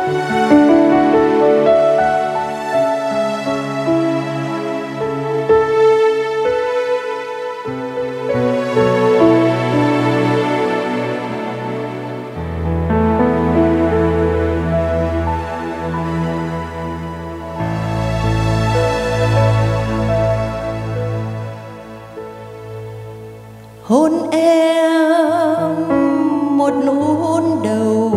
Hôn em một nụ hôn đầu,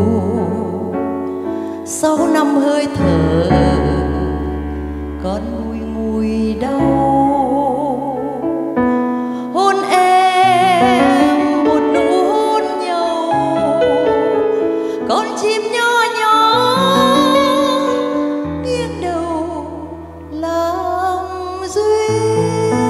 sau năm hơi thở còn ngùi ngùi đau. Hôn em một nụ hôn nhau, con chim nhỏ nhỏ nghiêng đầu làm duyên.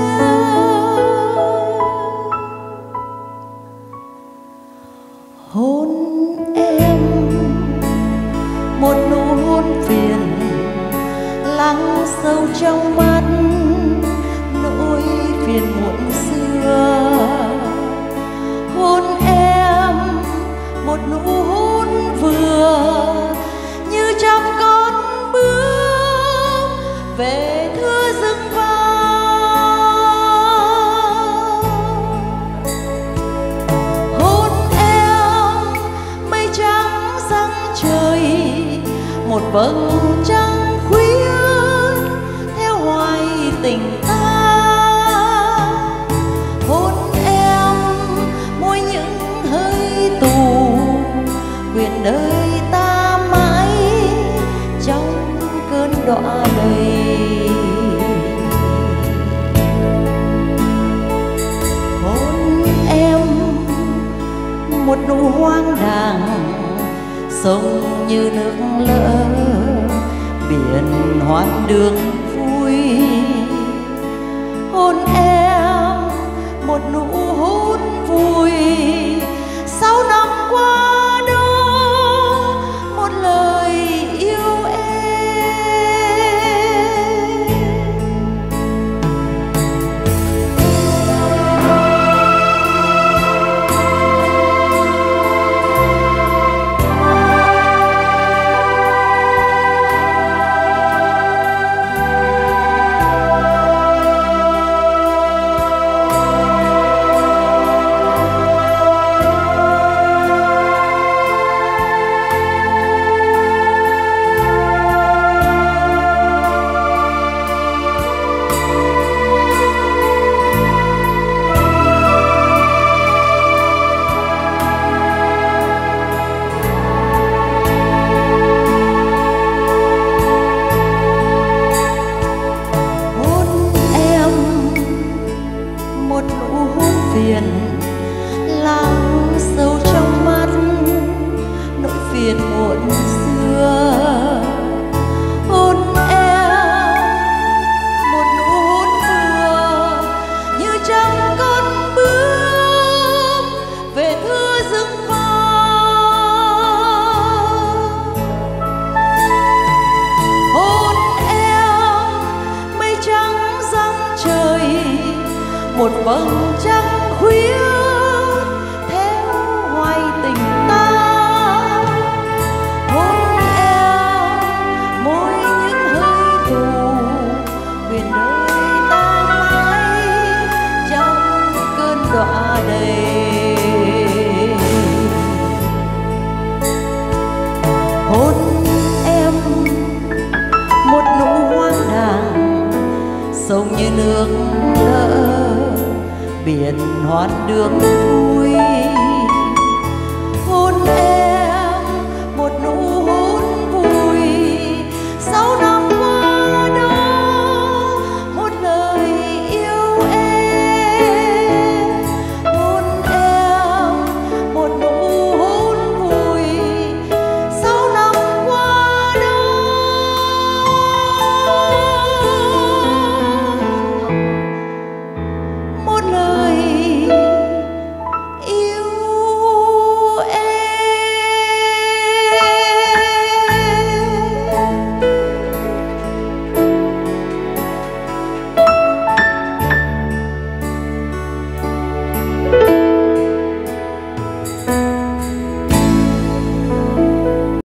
Hôn em một nụ hôn phiền, lắng sâu trong mắt nỗi phiền muộn xưa. Hôn em một nụ hôn vừa, như trăm con bướm về thưa rừng vàng. Hôn em mây trắng răng trời, một vầng trăng khuya theo hoài tình ta. Hôn em môi những hơi tù, nguyện đời ta mãi trong cơn đọa đầy. Hôn em một nụ hoang đàng, sông như nước lỡ, biển hoang đường vui. Hôn em một nụ hôn vui, sau năm qua đó một lời yêu em. Lắng sâu trong mắt nỗi phiền muộn xưa. Hôn em một nụ hôn vừa, như trăm con bướm về thưa rừng vàng. Hôn em mây trắng răng trời, một vầng trăng khuya theo hoài tình ta. Hôn em môi những hơi tù, nguyện đời ta mãi trong cơn đọa đầy. Hôn em một nụ hoang đàng, sông như nước lỡ, biển hoan đường vui.